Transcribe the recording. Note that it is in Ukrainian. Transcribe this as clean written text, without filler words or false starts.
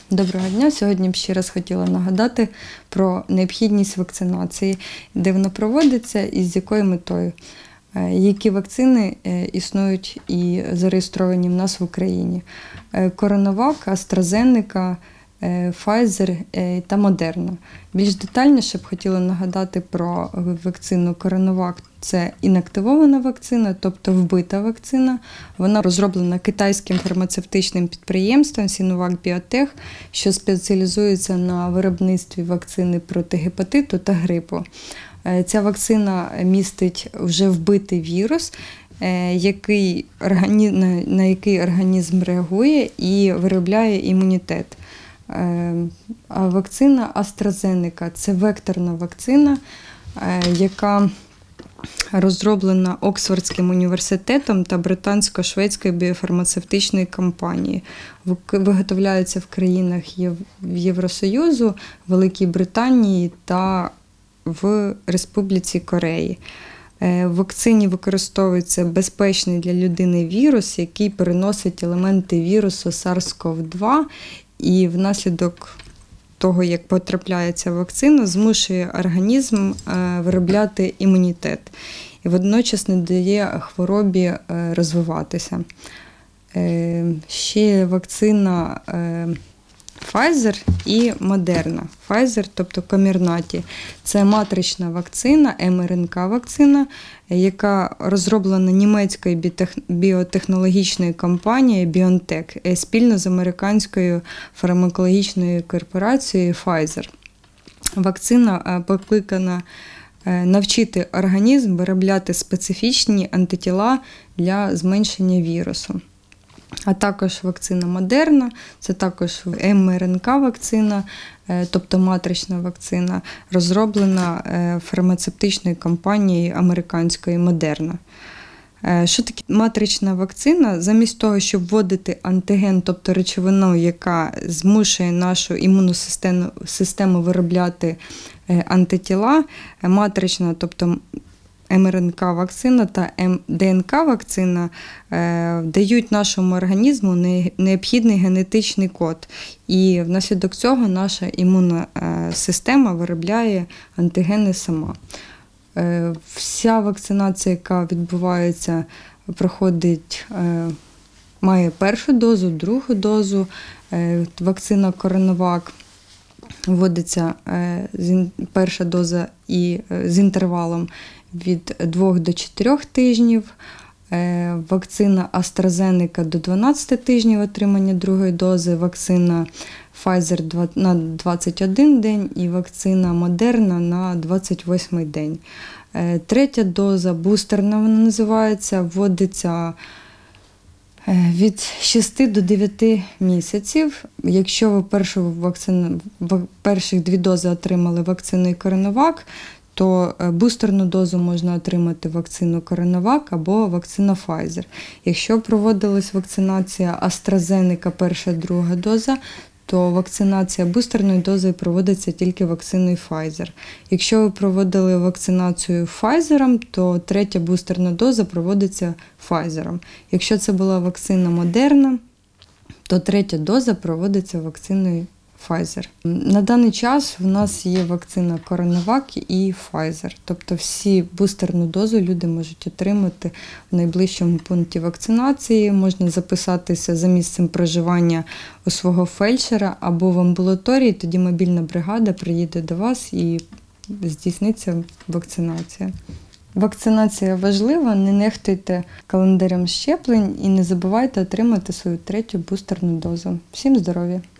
Доброго дня! Сьогодні б ще раз хотіла нагадати про необхідність вакцинації, де вона проводиться і з якою метою. Які вакцини існують і зареєстровані в нас в Україні. CoronaVac, AstraZeneca, Pfizer та Moderna. Більш детальніше б хотіла нагадати про вакцину CoronaVac. Це інактивована вакцина, тобто вбита вакцина. Вона розроблена китайським фармацевтичним підприємством Sinovac Biotech, що спеціалізується на виробництві вакцини проти гепатиту та грипу. Ця вакцина містить вже вбитий вірус, на який організм реагує і виробляє імунітет. А вакцина AstraZeneca – це векторна вакцина, яка розроблена Оксфордським університетом та британсько-шведською біофармацевтичною компанією. Виготовляється в країнах Євросоюзу, Великій Британії та в Республіці Кореї. В вакцині використовується безпечний для людини вірус, який переносить елементи вірусу SARS-CoV-2 і внаслідок того, як потрапляє ця вакцина, змушує організм виробляти імунітет і водночас не дає хворобі розвиватися. Ще вакцина Pfizer і Moderna. Pfizer, тобто Comirnaty. Це матрична вакцина, МРНК-вакцина, яка розроблена німецькою біотехнологічною компанією BioNTech спільно з американською фармакологічною корпорацією Pfizer. Вакцина покликана навчити організм виробляти специфічні антитіла для зменшення вірусу. А також вакцина Moderna, це також МРНК-вакцина, тобто матрична вакцина, розроблена фармацевтичною компанією американської Moderna. Що таке матрична вакцина? Замість того, щоб вводити антиген, тобто речовину, яка змушує нашу імунну систему виробляти антитіла, матрична, тобто МРНК-вакцина та ДНК-вакцина дають нашому організму необхідний генетичний код. І внаслідок цього наша імунна система виробляє антигени сама. Вся вакцинація, яка відбувається, має першу дозу, другу дозу. Вакцина CoronaVac вводиться перша доза і з інтервалом від 2 до 4 тижнів. Вакцина AstraZeneca до 12 тижнів отримання другої дози, вакцина Pfizer на 21 день і вакцина Moderna на 28 день. Третя доза, бустерна вона називається, вводиться від 6 до 9 місяців. Якщо ви перших 2 дози отримали вакциною CoronaVac, то бустерну дозу можна отримати вакцину CoronaVac або вакцина Pfizer. Якщо проводилась вакцинація AstraZeneca перша, друга доза, то вакцинація бустерною дозою проводиться тільки вакциною Pfizer. Якщо ви проводили вакцинацію Pfizer, то третя бустерна доза проводиться Pfizer. Якщо це була вакцина Moderna, то третя доза проводиться вакциною Pfizer. На даний час в нас є вакцина CoronaVac і Pfizer. Тобто всі бустерну дозу люди можуть отримати в найближчому пункті вакцинації. Можна записатися за місцем проживання у свого фельдшера або в амбулаторії, тоді мобільна бригада приїде до вас і здійсниться вакцинація. Вакцинація важлива, не нехтуйте календарем щеплень і не забувайте отримати свою третю бустерну дозу. Всім здоров'я!